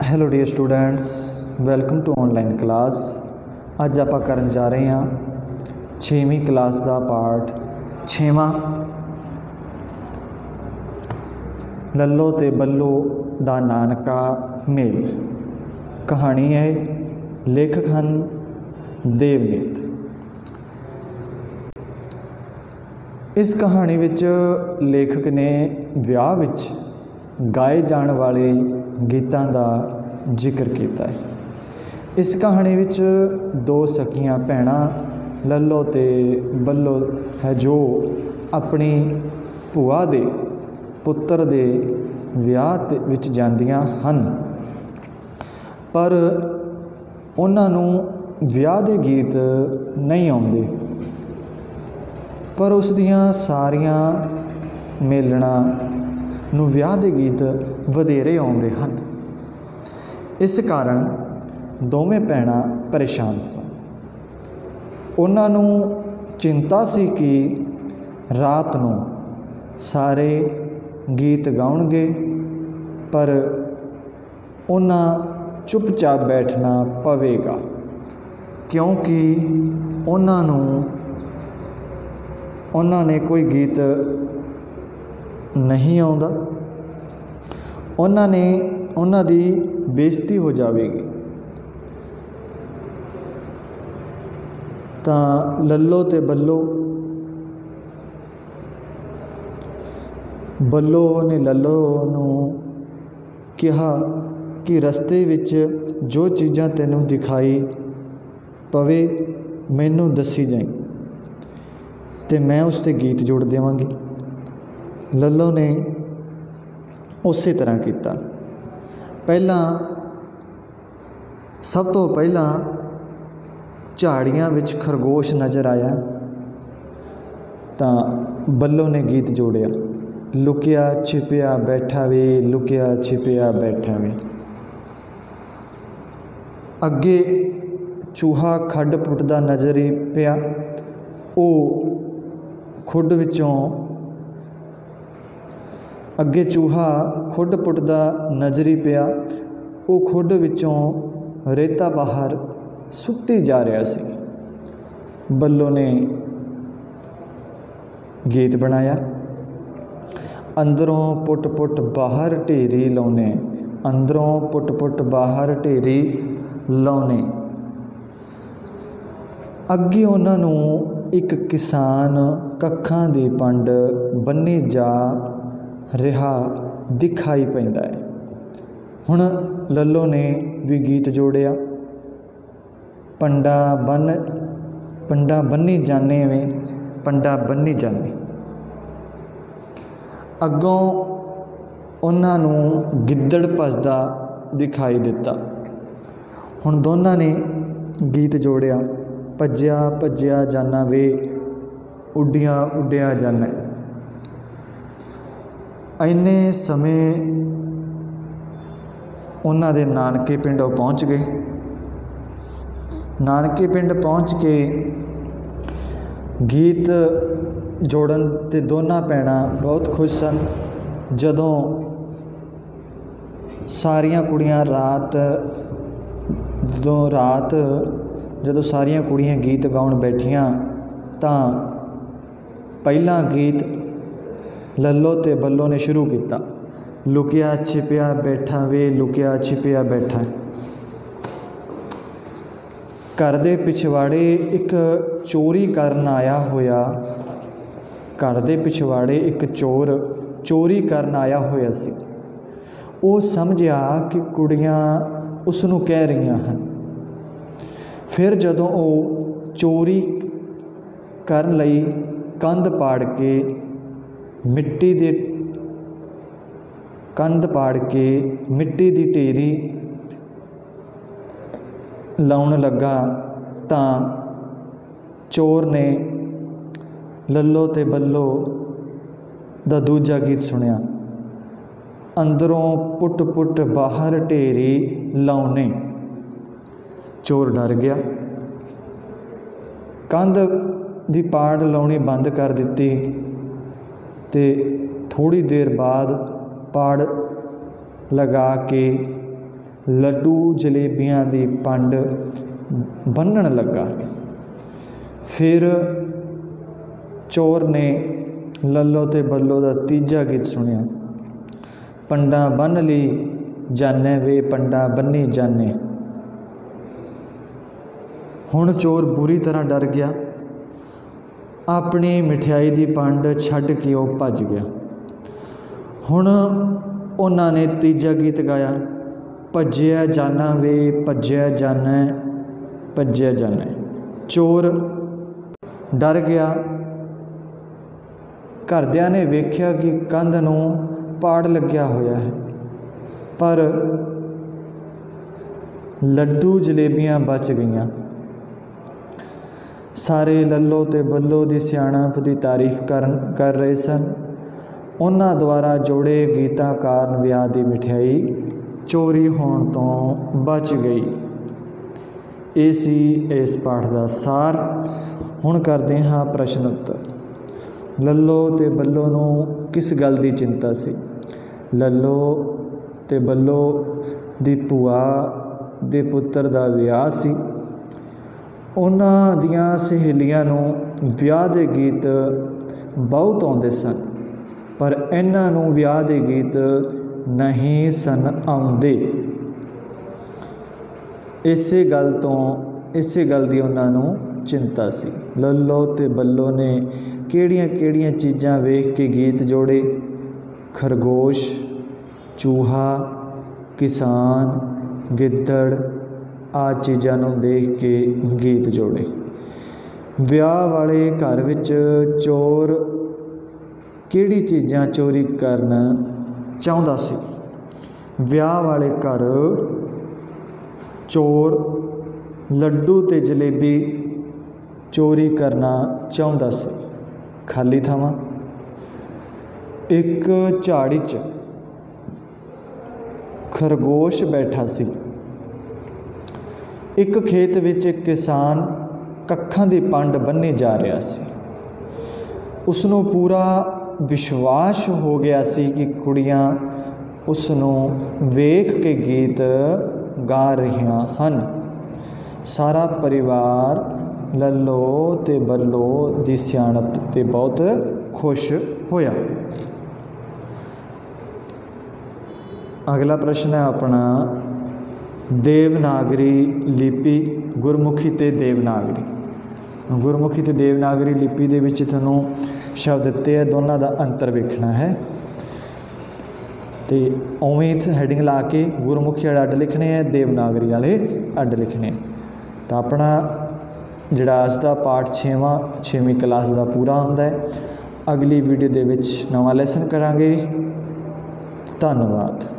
Hello dear students, welcome to online class. अज आप करन जा रहे हैं 6वीं क्लास का पाठ 6वां लल्लो ते बल्लो दा नानका मेल। कहानी है, लेखक हैं देवनीत। इस कहानी विच लेखक ने विआह विच गाए जाण वाले गीतां दा जिक्र किया है। इस कहानी विच दो सखियां भैणां लल्लो ते बल्लो है जो अपनी भूआ दे पुत्र दे विआह विच जांदियां हन, पर उन्हां नूं विआह दे गीत नहीं आउंदे, पर उस दियां सारियां मेलणां नूं विआह दे गीत वधेरे आउंदे हन। इस कारण दोवें भैणां परेशान सन। उन्हां नूं चिंता सी कि रात नूं सारे गीत गाउणगे, पर उन्हां चुपचाप बैठना पवेगा, क्योंकि उन्हां ने कोई गीत नहीं आउंदा। उन्हां दी बेइज्जती हो जाएगी। तां लल्लो ते बल्लो ने लल्लो नूं कहा कि रस्ते विच जो चीज़ां तैनूं दिखाई पवे मैनूं दसी जाई ते मैं उस ते गीत जोड़ देवांगी। लल्लो ने उस तरह किया। सब तो पहला झाड़ियां विच खरगोश नज़र आया, तां बल्लो ने गीत जोड़िया, लुकिया छिपिया बैठा वे, लुकिया छिपिया बैठा वे। अगे चूहा खड्ड पुटदा नज़र ही पिया, वो खुड विचों अगे चूहा खुड पुटदा नज़र ही पिया, वो खुड विचों रेता बाहर सुट्टी जा रहा सी। बल्लो ने गीत बनाया, अंदरों पुट पुट बाहर ढेरी लाउने, अंदरों पुट पुट बाहर ढेरी लाउने। अगे उन्होंने एक किसान कखां दी पंड बन्नी जा रिहा दिखाई पैंदा है। हुण लल्लो ने भी गीत जोड़िया, पंडा बन्नी जाने में, पंडा बन्नी जाने। अगों उन्होंने गिद्दड़ भजदा दिखाई दिता। हुण दोनों ने गीत जोड़िया, भज्जिया भज्जिया जाना वे, उड्डिया उड्डिया जाना। इन्ने समय उन्हां दे नानके पिंड पहुँच गए। नानके पिंड पहुँच के गीत जोड़न ते दोनों भैणां बहुत खुश सन। जदों सारियां कुड़ियां जदों सारियां कुड़ियां गीत गाउण बैठियां, तां पहला गीत लल्लो ते बल्लो ने शुरू किया, लुकिया छिपिया बैठा वे, लुकिया छिपिया बैठा। घर दे पिछवाड़े एक चोरी करन आया होया, घर दे पिछवाड़े एक चोर चोरी करन आया होया सी। वो समझिया कि कुड़ियां उसनूं कह रहीआं हन। फिर जदों वो चोरी करन लई कंध पाड़ के मिट्टी दी ढेरी लाउण लगा, तां चोर ने लल्लो ते बल्लो दा दूजा गीत सुनिया, अंदरों पुट पुट बाहर ढेरी लाउने। चोर डर गया, कंध दी पाड़ लाउणी बंद कर दिती ते थोड़ी देर बाद पाड़ लगा के ਲੱਡੂ ਜਲੇਬੀਆਂ ਦੀ ਪੰਡ ਬੰਨਣ ਲੱਗਾ। ਫਿਰ ਚੋਰ ਨੇ ਲੱਲੋ ਤੇ ਬੱਲੋ ਦਾ ਤੀਜਾ ਗੀਤ ਸੁਣਿਆ। ਪੰਡਾਂ ਬੰਨ੍ਹ ਲਈ ਜਾਨੇ ਵੇ ਪੰਡਾਂ ਬੰਨੀ ਜਾਨੇ। ਹੁਣ ਚੋਰ ਬੁਰੀ ਤਰ੍ਹਾਂ ਡਰ ਗਿਆ। ਆਪਣੀ ਮਠਿਆਈ ਦੀ ਪੰਡ ਛੱਡ ਕੇ ਉਹ ਭੱਜ ਗਿਆ। ਹੁਣ ਉਹਨਾਂ ਨੇ ਤੀਜਾ ਗੀਤ ਗਾਇਆ, ਭੱਜਿਆ ਜਾਨਾ ਵੇ ਭੱਜਿਆ ਜਾਨਾ ਭੱਜਿਆ ਜਾਨਾ। ਚੋਰ ਡਰ ਗਿਆ। ਘਰਦਿਆਂ ਨੇ ਵੇਖਿਆ ਕਿ ਕੰਧ ਨੂੰ ਪਾੜ ਲੱਗਿਆ ਹੋਇਆ ਹੈ, ਪਰ ਲੱਡੂ ਜਲੇਬੀਆਂ ਬਚ ਗਈਆਂ। ਸਾਰੇ ਲੱਲੋ ਤੇ ਬੱਲੋ ਦੀ ਸਿਆਣਪ ਦੀ ਤਾਰੀਫ ਕਰ ਰਹੇ ਸਨ। ਉਹਨਾਂ ਦੁਆਰਾ ਜੋੜੇ ਗੀਤਾਂ ਕਾਰਨ ਵਿਆਹ ਦੀ ਮਠਿਆਈ ਚੋਰੀ ਹੋਣ ਤੋਂ ਬਚ ਗਈ। ਇਹ ਸੀ ਇਸ ਪਾਠ ਦਾ ਸਾਰ। ਹੁਣ ਕਰਦੇ ਹਾਂ ਪ੍ਰਸ਼ਨ ਉੱਤਰ। ਲੱਲੋ ਤੇ ਬੱਲੋ ਨੂੰ ਕਿਸ ਗੱਲ ਦੀ ਚਿੰਤਾ ਸੀ? ਲੱਲੋ ਤੇ ਬੱਲੋ ਦੀ ਭੂਆ ਦੇ ਪੁੱਤਰ ਦਾ ਵਿਆਹ ਸੀ। ਉਹਨਾਂ ਦੀਆਂ ਸਹੇਲੀਆਂ ਨੂੰ ਵਿਆਹ ਦੇ ਗੀਤ ਬਹੁਤ ਆਉਂਦੇ ਸਨ, ਪਰ ਇਹਨਾਂ ਨੂੰ ਵਿਆਹ ਦੇ ਗੀਤ ਨਹੀਂ ਸਨ ਆਉਂਦੇ। ਇਸੇ ਗੱਲ ਦੀ ਉਹਨਾਂ ਨੂੰ ਚਿੰਤਾ ਸੀ। ਲੱਲੋ ਤੇ ਬੱਲੋ ਨੇ ਕਿਹੜੀਆਂ ਚੀਜ਼ਾਂ ਵੇਖ ਕੇ ਗੀਤ ਜੋੜੇ? ਖਰਗੋਸ਼, ਚੂਹਾ, ਕਿਸਾਨ, ਗਿੱਦੜ ਆਦਿ ਚੀਜ਼ਾਂ ਨੂੰ ਦੇਖ ਕੇ ਗੀਤ ਜੋੜੇ। ਵਿਆਹ ਵਾਲੇ ਘਰ ਵਿੱਚ ਚੋਰ ਕਿਹੜੀ ਚੀਜ਼ਾਂ ਚੋਰੀ ਕਰਨ ਚਾਹੁੰਦਾ ਸੀ? ਵਿਆਹ ਵਾਲੇ ਘਰ ਚੋਰ ਲੱਡੂ ਤੇ ਜਲੇਬੀ ਚੋਰੀ ਕਰਨਾ ਚਾਹੁੰਦਾ ਸੀ। ਖਾਲੀ ਥਾਵਾਂ। ਇੱਕ ਝਾੜੀ 'ਚ ਖਰਗੋਸ਼ ਬੈਠਾ ਸੀ। ਇੱਕ ਖੇਤ ਵਿੱਚ ਇੱਕ ਕਿਸਾਨ ਕੱਖਾਂ ਦੀ ਪੰਡ ਬੰਨ੍ਹੀ ਜਾ ਰਿਹਾ ਸੀ। ਉਸਨੂੰ ਪੂਰਾ ਵਿਸ਼ਵਾਸ ਹੋ ਗਿਆ ਸੀ ਕਿ ਕੁੜੀਆਂ ਉਸ ਨੂੰ ਵੇਖ ਕੇ ਗੀਤ ਗਾ ਰਹੀਆਂ ਹਨ। ਸਾਰਾ ਪਰਿਵਾਰ ਲੱਲੋ ਤੇ ਬੱਲੋ ਦੀ ਸਿਆਣਪ 'ਤੇ ਬਹੁਤ ਖੁਸ਼ ਹੋਇਆ। ਅਗਲਾ ਪ੍ਰਸ਼ਨ ਹੈ ਆਪਣਾ, ਦੇਵਨਾਗਰੀ ਲਿਪੀ, ਗੁਰਮੁਖੀ ਤੇ ਦੇਵਨਾਗਰੀ। ਗੁਰਮੁਖੀ ਤੇ ਦੇਵਨਾਗਰੀ ਲਿਪੀ ਦੇ ਵਿੱਚ ਤੁਹਾਨੂੰ ਸ਼ਬਦ ਦਿੱਤੇ ਹੈ, ਦੋਨਾਂ ਦਾ ਅੰਤਰ ਵੇਖਣਾ ਹੈ। ਤੇ ਉਵੇਂ ਹੈਡਿੰਗ ਲਾ ਕੇ ਗੁਰਮੁਖੀ ਵਾਲੇ ਅੱਡ ਲਿਖਣੇ ਹੈ, ਦੇਵਨਾਗਰੀ ਵਾਲੇ ਅੱਡ ਲਿਖਣੇ। ਤਾਂ ਆਪਣਾ ਜਿਹੜਾ ਅੱਜ ਦਾ ਪਾਠ 6ਵੀਂ ਕਲਾਸ ਦਾ ਪੂਰਾ ਹੁੰਦਾ ਹੈ। ਅਗਲੀ ਵੀਡੀਓ ਦੇ ਵਿੱਚ ਨਵਾਂ ਲੈਸਨ ਕਰਾਂਗੇ। ਧੰਨਵਾਦ।